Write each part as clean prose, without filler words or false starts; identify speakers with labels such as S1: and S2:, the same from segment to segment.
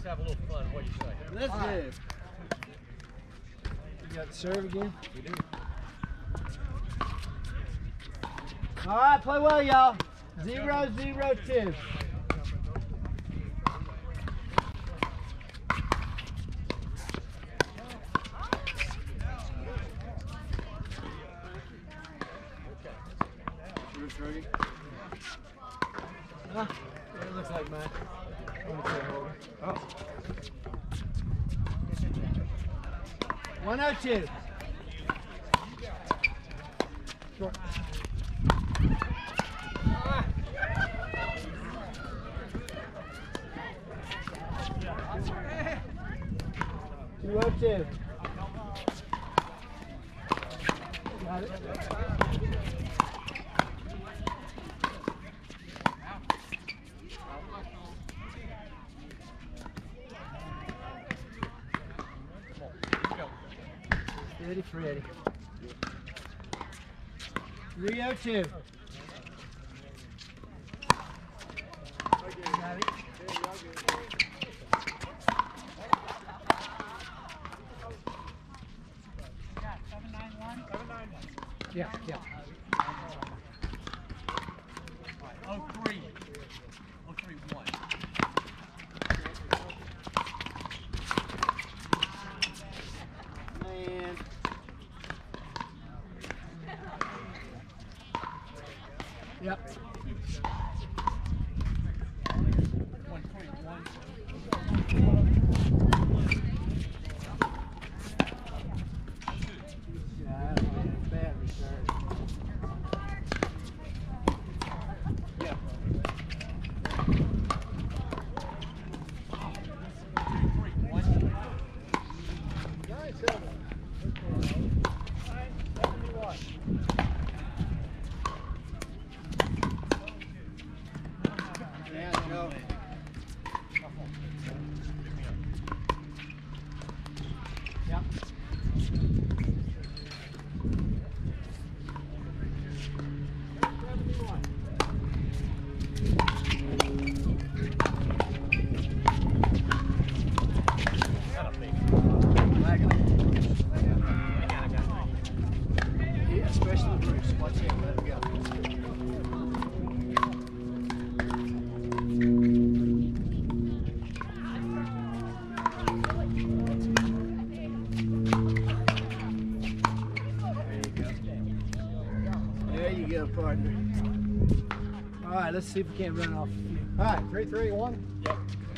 S1: Let's have a little fun. What do you say?
S2: Let's do. You got the serve again?
S1: We do.
S2: All right, play well, y'all. 0-0-2. Huh? Yeah, it looks like mine. Oh. 102. Short. 202. Got it. Ready, Freddy. 302. Got it. Yeah, yeah.
S1: 03. 03-1.
S2: Man. Yep.
S1: 121.
S2: Yeah, bad return.
S1: Yeah. 2-3-1.
S2: Yeah, go. Yep. Yeah, especially Bruce. Watch him, let him go. There you go, partner. All right, let's see if we can't run off. All right, 3-3-1.
S1: Yep.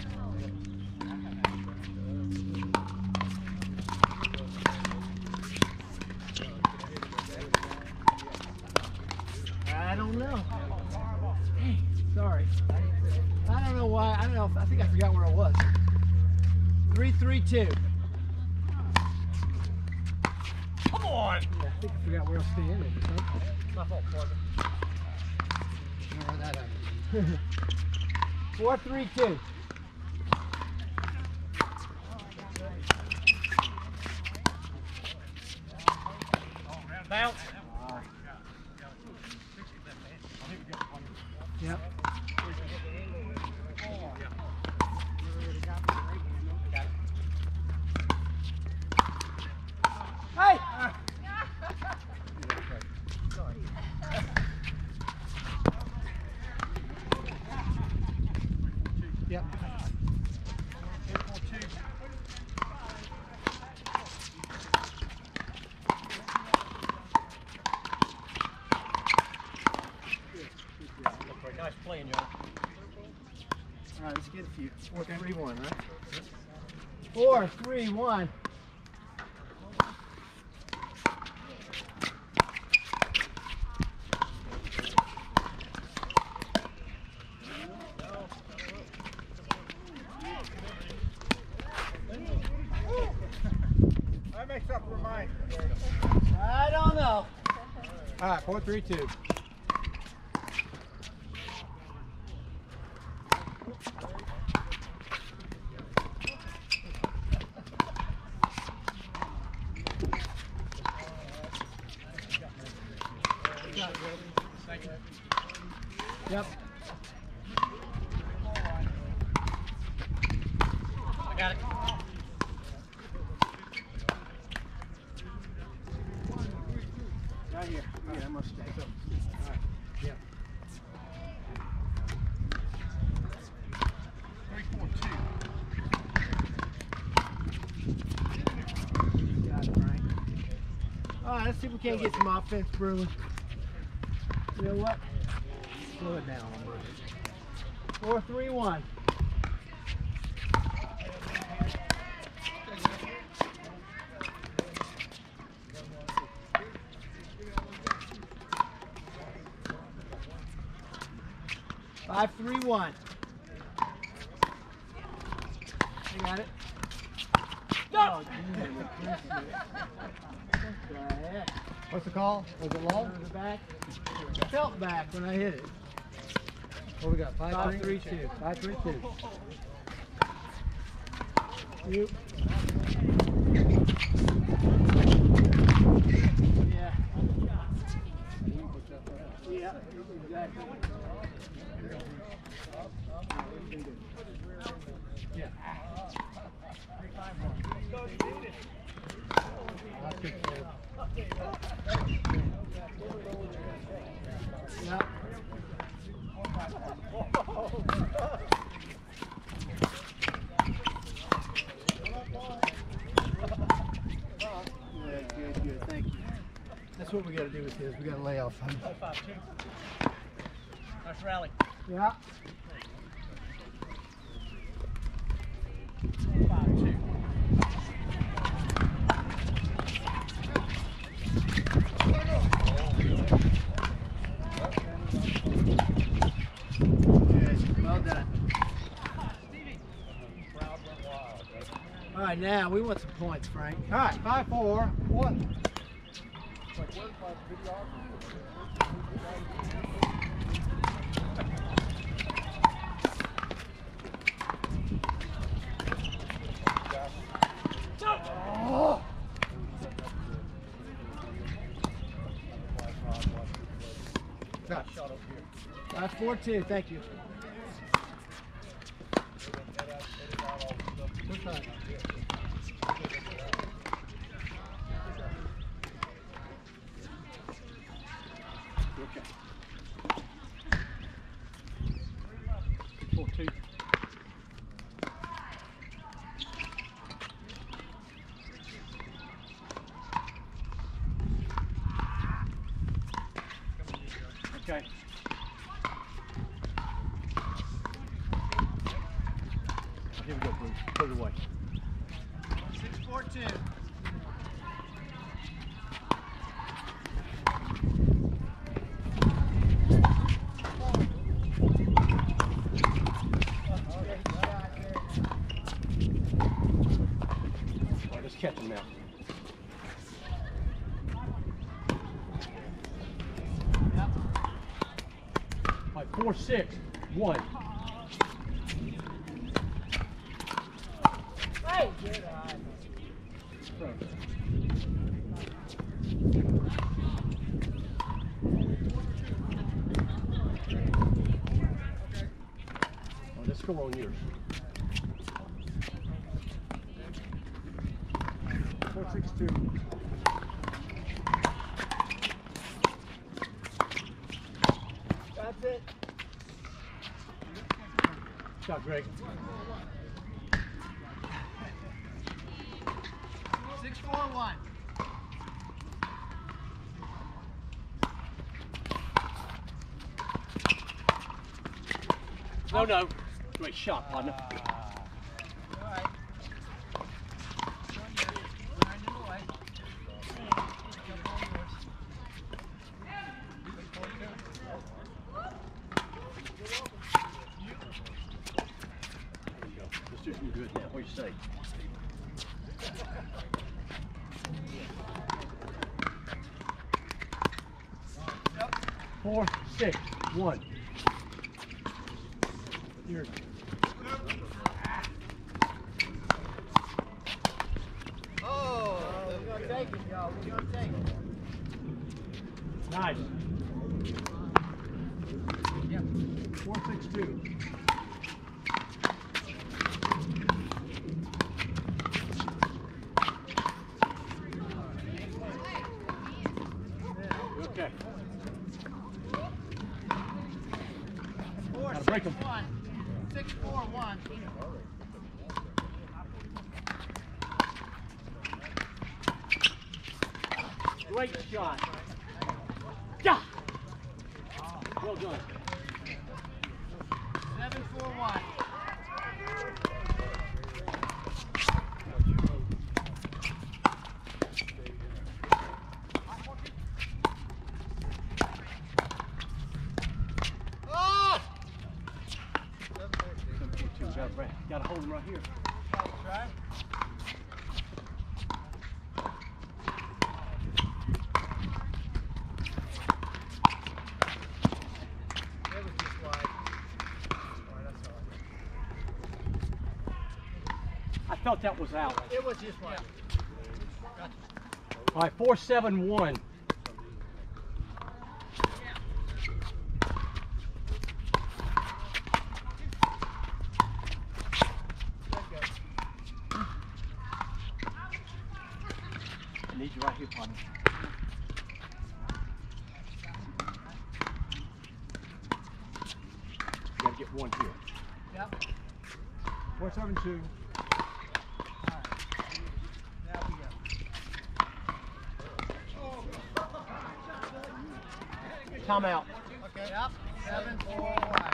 S2: I don't know. Hey, sorry. I don't know why. I don't know. I think I forgot where I was. 3-3-2.
S1: Come on!
S2: Yeah, I think I forgot where I was standing.
S1: My fault, partner.
S2: Where that happened. 4-3-2.
S1: Bounce.
S2: Yep. Hey! Yep.
S1: Nice playing, y'all.
S2: All right, let's get a few. 4-3-1, right? 4-3-1.
S1: That makes up for mine.
S2: I don't know.
S1: All right, 4-3-2.
S2: Yep.
S1: got it.
S2: Right here. Yeah, I must stay. All right. Yeah.
S1: 3-4-2.
S2: Got it, Frank. All right, let's see if we can't get some offense brewing. You know what? Slow it down. 4-3-1. Five, 3-1. You got it. Go!
S3: What's the call? Was it low?
S2: The back. I felt back when I hit it.
S3: What we got? 5-3?
S2: 5-3-2.
S3: 5-3-2.
S2: You. Yeah. Yeah, exactly. Yeah. Yeah. Good. Thank you. That's what we got to do with this. We got to lay off.
S1: 5-2. Nice rally.
S2: Yeah.
S1: 5-2.
S2: Good. Well done. All right, now we want some points, Frank.
S3: All right, 5-4-1.
S2: Oh. 5-4-2. Thank you.
S1: Okay. 4-2. Okay. Here we go, Bruce. Put it away.
S2: 6-4-2.
S1: All right, let's catch him now.
S2: Yep.
S1: All right, 4-6-1.
S2: Hey, good eye.
S1: Oh, let's go on yours.
S3: 4-6-2.
S2: That's it.
S1: Shot, Greg.
S2: 6-4-1.
S1: No. Great shot, partner.
S2: All right.
S1: Let's do some good now. What do you say?
S2: Yep.
S1: 4-6-1. Yours.
S2: Oh, we're going to take it, y'all. We're going to take it.
S1: Nice.
S2: Yep.
S1: 4-6-2. Break 'em.
S2: 6-4-1.
S1: Great shot. Yeah. Well done.
S2: 7-4-1.
S1: Gotta hold him right here.
S2: Try. It was just wide. That's all.
S1: I felt that was out.
S2: It was just wide.
S1: All right, 4-7-1. I need you right here, partner. You gotta get one here.
S2: Yep.
S3: 4-7-2.
S2: Alright. Now we go.
S1: Timeout.
S2: Okay. Yep. 7-4-1.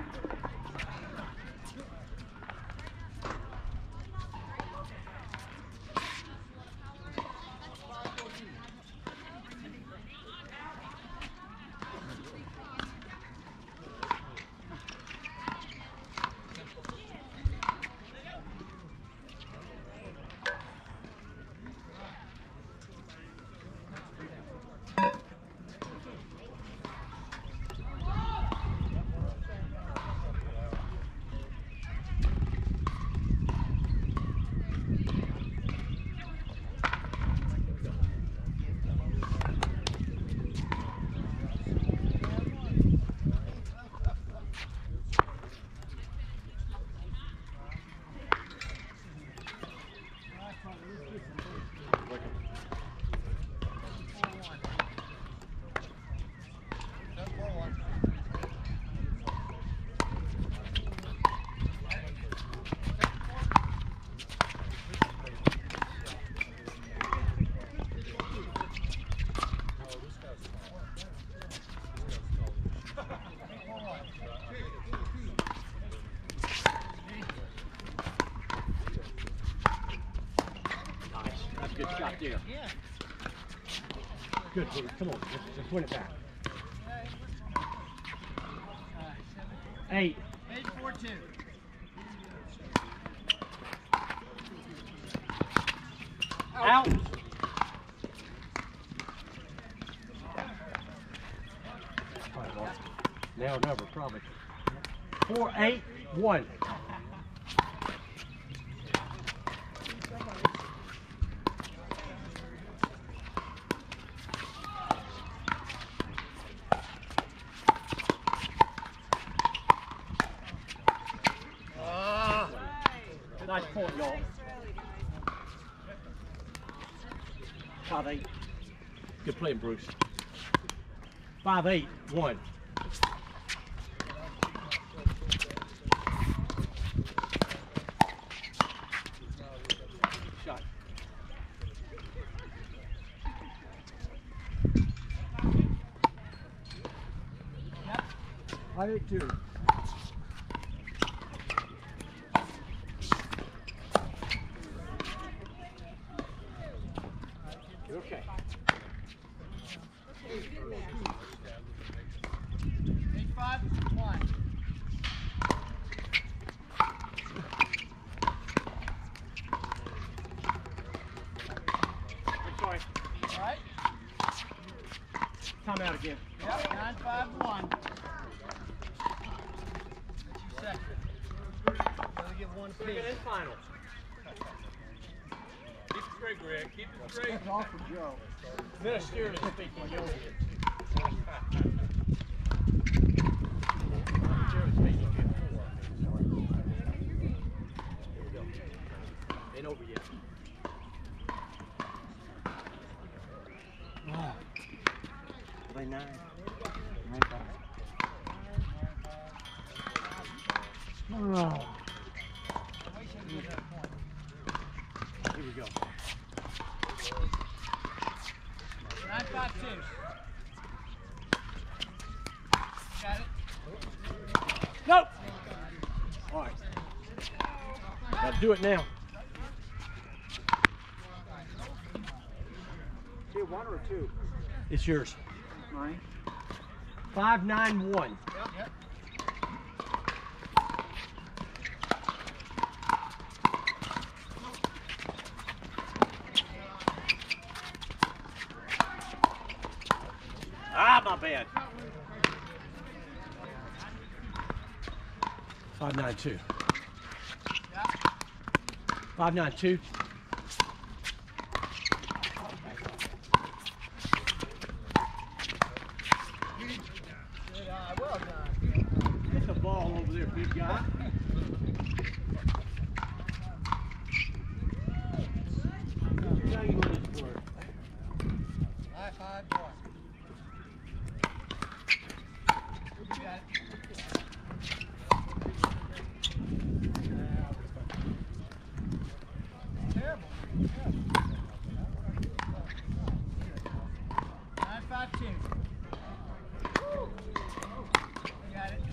S1: Good shot there.
S2: Yeah.
S1: Good, Bruce. Come on, let's win it back. 8.
S2: 8-4-2.
S1: Out. Now or never, probably. 4-8-1. Nice point, y'all. 5-8. Good play, Bruce. 5-8-1. Shot.
S3: 5-8-2.
S1: Okay.
S2: 8-5-1.
S1: Sorry.
S2: All right.
S1: Time out again.
S2: Yep. 9-5-1. That's your second. Gotta get one
S1: Second
S2: piece.
S1: and final.
S4: Keep it straight, Greg. Keep it straight.
S3: That's all for Joe.
S1: Ministerially speaking, you'll get. Ministerially speaking, you'll get 4. Here we go. Ain't over yet. Are they 9? 9-5.
S2: Oh. Here we go.
S1: 9-5-2. Got it?
S2: Go! All right. Got to do it now.
S3: Two, one or two?
S2: It's yours.
S3: Mine.
S2: 5-9-1.
S1: Yep.
S2: Ah, my bad. 5-9-2. 5-9-2.
S1: Well done.
S2: Get the ball over there, big guy. Now you want this word.
S1: 5-5-1. You got it. Terrible. 9-5-2. You got it.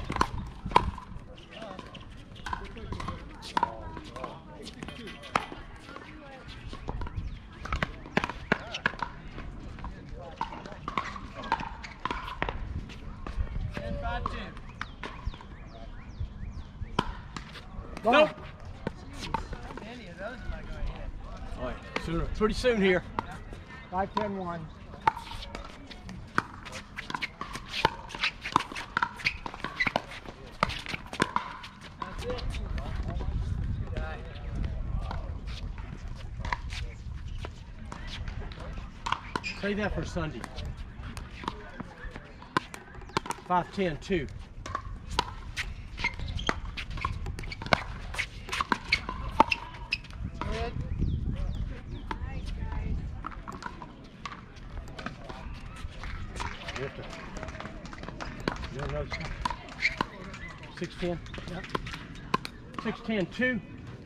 S1: 10-5-2.
S2: Nope.
S1: How many of those am I going to hit?
S2: All right, sooner, pretty soon here.
S3: 5-10-1.
S1: That's it. Good eye.
S2: Save that for Sunday. 5-10-2.
S1: Good.
S2: You want another 6-10? Yep. 6-10-2.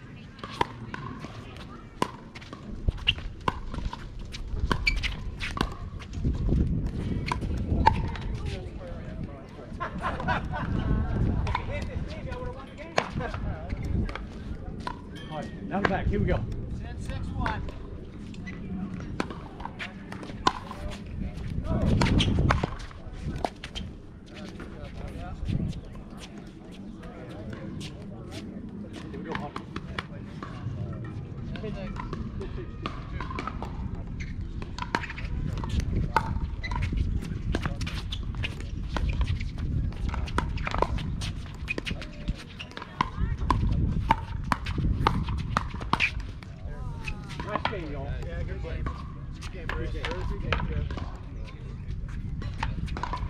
S2: All right, now back. Here we go.
S1: 10-6-1.
S2: Here we go, Pop. Nice game, y'all.
S3: Yeah, good game. Good game, Bruce. Good game, Jeff.